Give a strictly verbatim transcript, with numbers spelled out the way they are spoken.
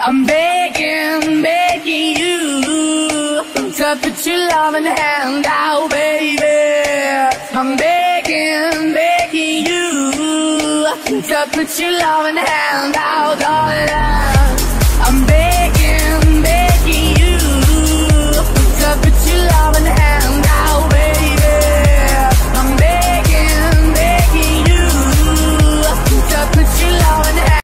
I'm begging, begging you to put your loving hand out, baby. I'm begging, begging you to put your loving hand out.